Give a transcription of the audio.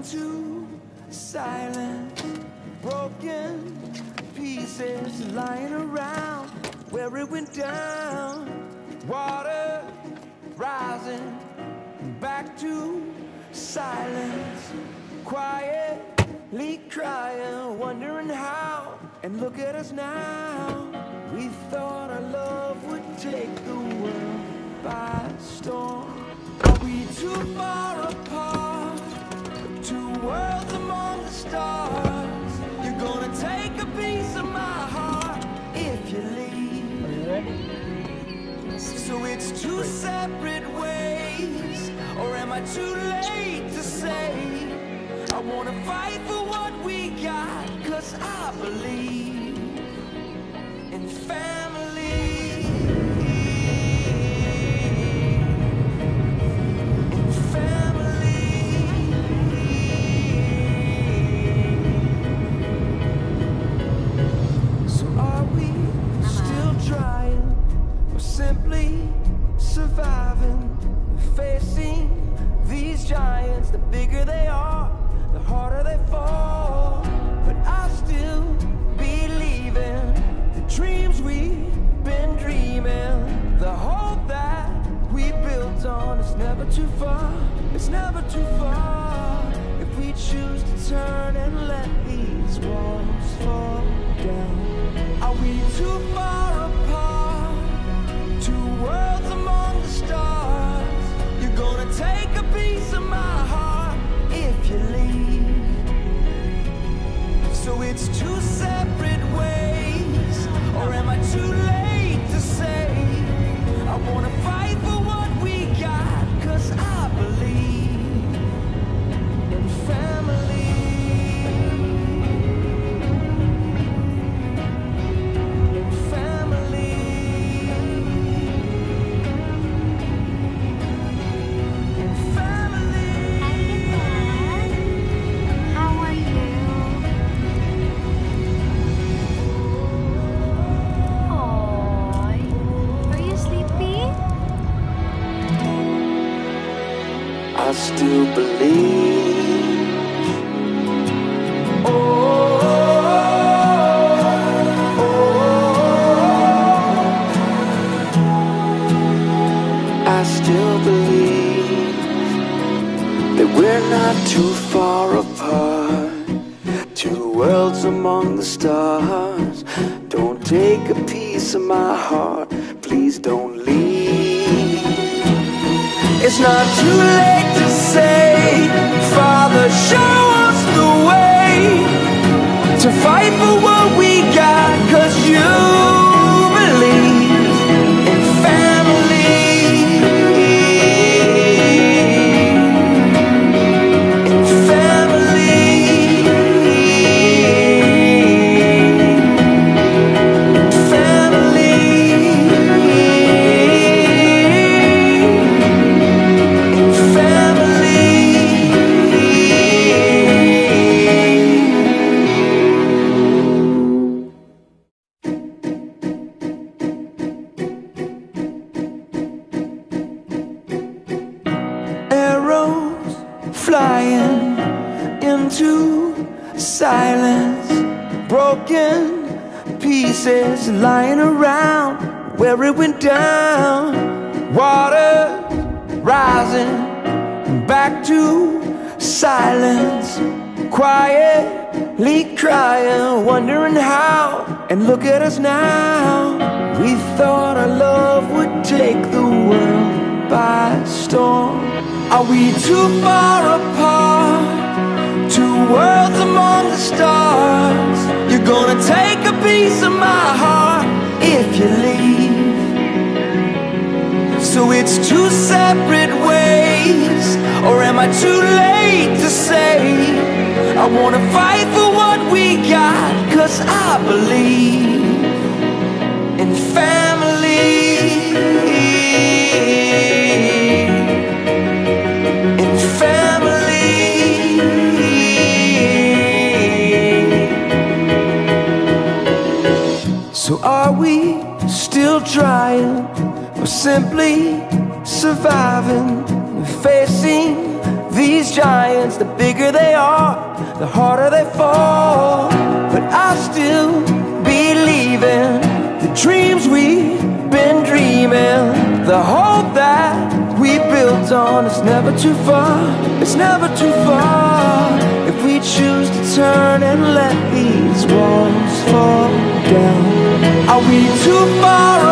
into silence, broken pieces lying around where it went down. Water rising back to silence, quietly crying, wondering how. And look at us now. We thought our love would take the world by storm. Are we too far apart? Two worlds among the stars. You're gonna take a piece of my heart if you leave. Are you ready? So it's two separate ways, or am I too late to say? I wanna fight for what we got, 'cause I believe in family. In family. So are we still trying, or simply surviving, facing these giants? The bigger they are, the harder they fall. But I still believe in the dreams we've been dreaming. The hope that we built on is never too far. It's never too far. If we choose to turn and let these walls fall down. Are we too far apart? Two worlds among the stars. You're gonna take a piece of my heart if you leave. So it's two separate ways, or am I too late to say? I wanna fight for what we got, 'cause I believe in family. In family. In family. How are you? Aww. Are you sleepy? I still believe. Oh, oh, I still believe that we're not too far apart. Two worlds among the stars. Don't take a piece of my heart. Please don't leave. It's not too late to say, Father, show us the way to fight for what we got, 'cause you believe in family. In family. Family. Arrows flying into silence, broken pieces lying around where it went down. Water rising back to silence, quietly crying, wondering how. And look at us now. We thought our love would take the world by storm. Are we too far apart? Two worlds among the stars. You're gonna take a piece of my heart if you leave. So it's two separate ways, or am I too late to say? I wanna fight for what we got, 'cause I believe in family. In family. So are we still trying, or simply surviving, facing these giants, the bigger they are, the harder they fall. But I still believe in the dreams we've been dreaming. The hope that we built on is never too far, it's never too far. If we choose to turn and let these walls fall down, are we too far